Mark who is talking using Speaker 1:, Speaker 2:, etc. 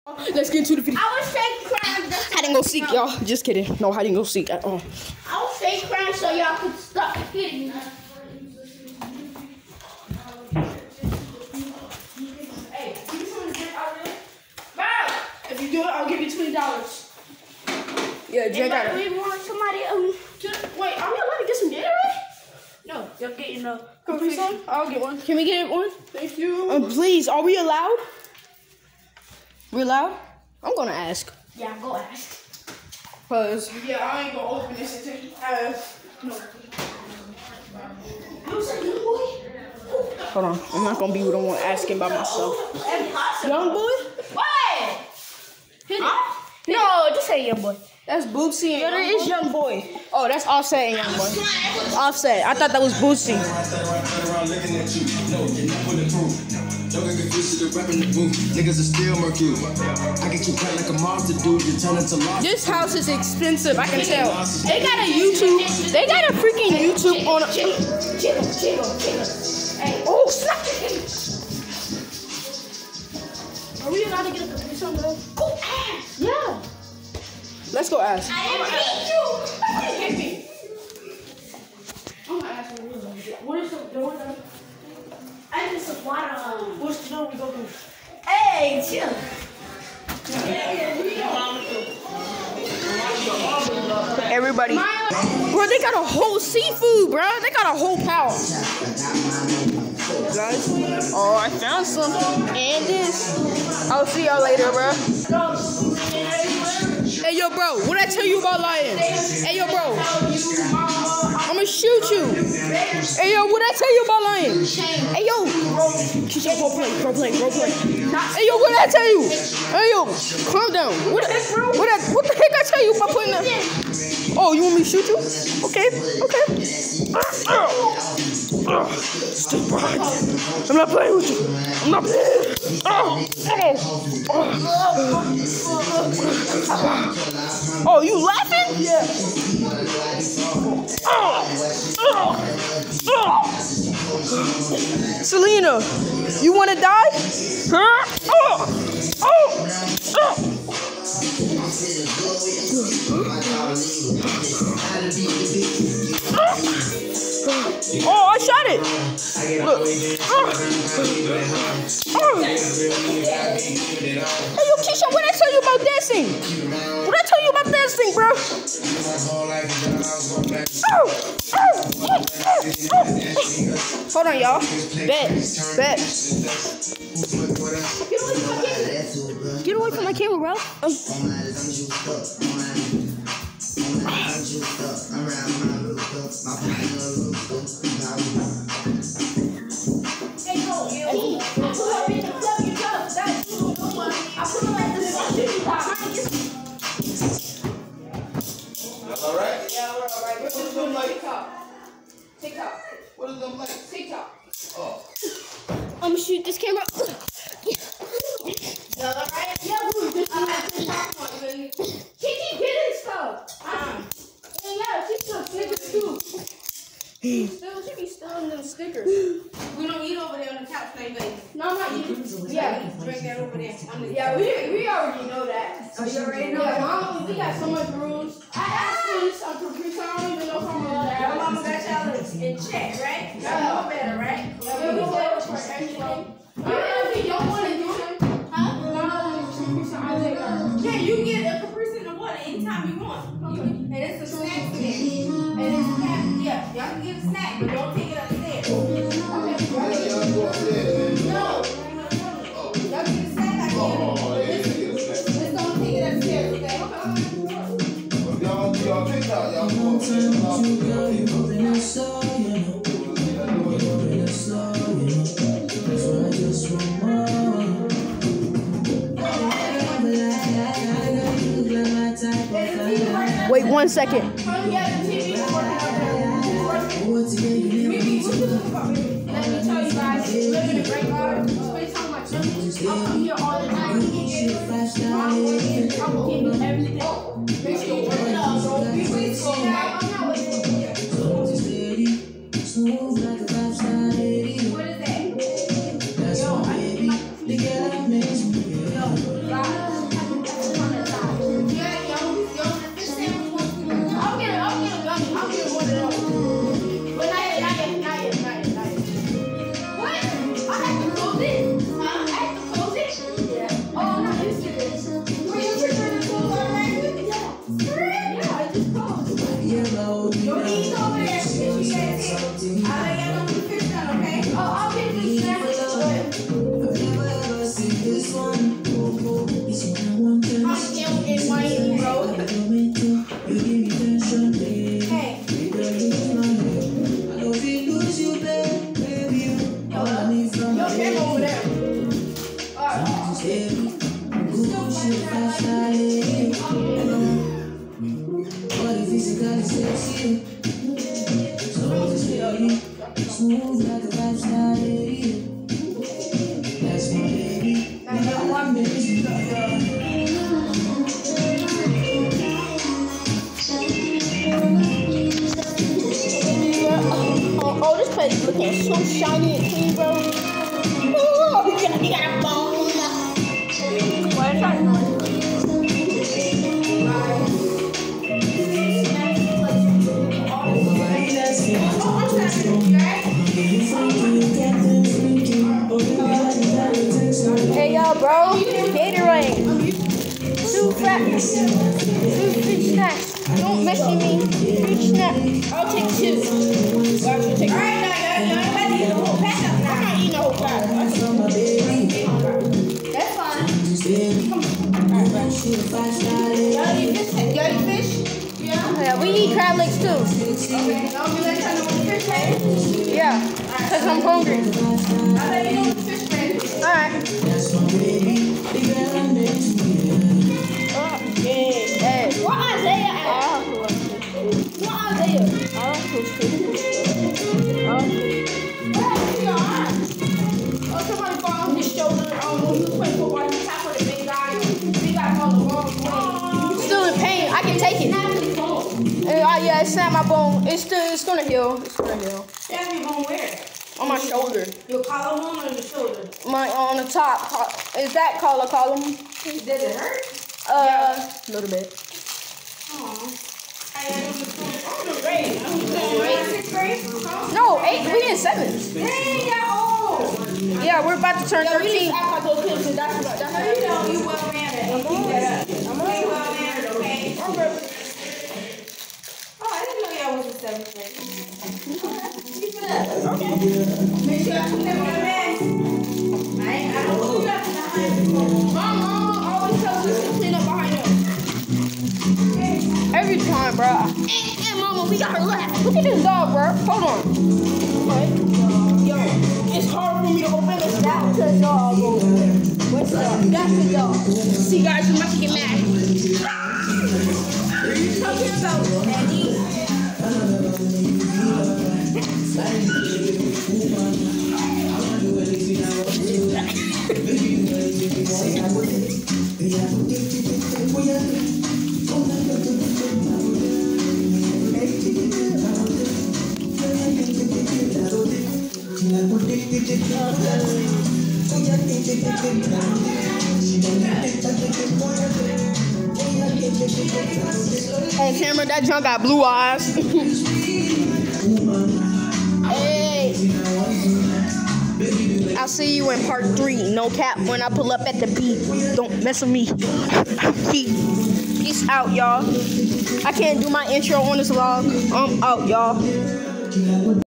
Speaker 1: Let's get into the video.
Speaker 2: I was fake crying.
Speaker 1: Hide and go seek, y'all. Just kidding. No hide and go seek at all.
Speaker 2: I was fake crying so y'all could stop hitting me. Hey, give me some of the drink out there. Bro, if you do it, I'll give you $20.
Speaker 1: Yeah, drink out
Speaker 2: We want somebody wait, are we allowed to get some Gatorade? No, you're getting a Capri Sun.
Speaker 1: I'll get one. Can we get one?
Speaker 2: Thank you.
Speaker 1: Please, are we allowed? We allowed? I'm gonna ask.
Speaker 2: Yeah, go ask.
Speaker 1: Cause
Speaker 2: Yeah, I ain't gonna open this until you ask. No.
Speaker 1: hold on, I'm not gonna be the one asking by myself. Young boy?
Speaker 2: What? No, just say young boy.
Speaker 1: That's Bootsy and
Speaker 2: There is young boy.
Speaker 1: oh, that's Offset and Young Boy. Offset. I thought that was Bootsy. This house is expensive, I can tell. They got a YouTube. They got a freaking YouTube on.
Speaker 2: Chill. Hey, oh, snap! Are we allowed to get a Capri Sun, bro? Go ask.
Speaker 1: Yeah. Let's go ask.
Speaker 2: I didn't hit you. Hit me. I'm gonna ask you. What is the door? I just water. What's the door we go through? Hey, chill.
Speaker 1: Everybody. Bro, they got a whole seafood, bro. They got a whole pouch. Guys. Oh, I found something. And this. I'll see y'all later, bro. Hey, yo, bro. What I tell you about lying? Hey, yo, bro. I'ma shoot you. Hey, yo, what I tell you about lying? Hey, yo. Keisha, go play. Hey, yo, what I tell you? Hey, yo, calm down. What the heck I tell you about putting that? Oh, you want me to shoot you? Okay. Stay behind me. I'm not playing with you. I'm not playing. Oh, you laughing? Yeah. Selena, you want to die? Huh? Oh, I shot it. Look. Hey, yo, Keisha, what did I tell you about dancing? What did I tell you about dancing, bro? Hold on, y'all. Bet. Get away from my camera, bro.
Speaker 2: Alright? Yeah, we're alright. What is them like? TikTok. What is them like? TikTok. Oh.
Speaker 1: I'm gonna shoot this camera.
Speaker 2: Yeah, alright? Yeah, we're just Kiki, get his stuff. Yeah, she's still Snickers too. She be stealing them stickers. We don't eat over there on the couch, baby. No, I'm not eating. Yeah, bring that over there. Yeah, we already know that.
Speaker 3: Oh, you already know
Speaker 2: Yeah,
Speaker 3: that?
Speaker 2: Mama, we got so much rules. I asked this on Capri Sun. I don't even know if I'm allowed to ask. Mama got y'all in check, right? Y'all know better, right? Yeah, we know better for everything. If you don't want to do it, yeah, you get a Capri Sun in the water anytime you want. And it's a snack today. And it's a snack. Yeah, y'all can get a snack, but don't take it upstairs. Okay. No. Y'all get a snack out here. Just don't take it upstairs, okay?
Speaker 4: Y'all TikTok, y'all.
Speaker 1: Wait 1 second.
Speaker 2: Let me tell you guys, living in Great Garden, spend time with my children. I'm here all the time. I'm working everything. Make sure you work it out, bro. I'm not waiting. What is that? Yo, I need my... Yo, God.
Speaker 1: Oh, this place is looking so shiny and clean, bro. Oh, he got a bone. What is that noise? Hey, yo, bro. Gatorade. 2 fractions. 2 fruit snacks. Don't mess with me. Fruit snack. I'll take 2. Well, I should take 3. Alright, no, I'm not eating the whole pack up now. I'm not eating the whole pack. That's fine. Come on. Alright, bro. Y'all eat fish? Yeah, we eat crab legs too. Okay, I'll be like kind of fish man. Yeah, because I'm hungry. I'll let you know the fish man. Alright. Hey. What Isaiah at? What Isaiah? I don't push it. What happened to your arm? Oh, somebody fall on his shoulder. When he was playing football, he tackled the big guy. Big guy fell the wrong way. Still in pain. I can take it. Yeah, it snapped my bone. It's gonna heal. It's gonna heal.
Speaker 2: Snap your bone where?
Speaker 1: On my shoulder.
Speaker 2: Your collarbone or your shoulder?
Speaker 1: On the top. Is that column?
Speaker 2: Does it hurt?
Speaker 1: A little bit. No, 8. We in 7th.
Speaker 2: Dang, y'all old.
Speaker 1: Yeah, we're about to turn 13.
Speaker 2: You well mannered. I'm well mannered, okay? Oh, I didn't know y'all was in 7th grade. Keep it up. Okay. Make sure I clean up my mess. I don't clean up behind you. Mama always tells us to clean up behind you.
Speaker 1: Every time, bro.
Speaker 2: And Mama, we got her left.
Speaker 1: Look at this dog, bro. Hold on.
Speaker 2: What? Yo, it's hard for me to open this down to the dog over there. What's up? That's the dog. See, guys, you must get mad. Talking about Eddie.
Speaker 1: On camera, that junk got blue eyes. Hey. I'll see you in part 3. No cap when I pull up at the beat. Don't mess with me. Peace out, y'all. I can't do my intro on this vlog. I'm out, y'all.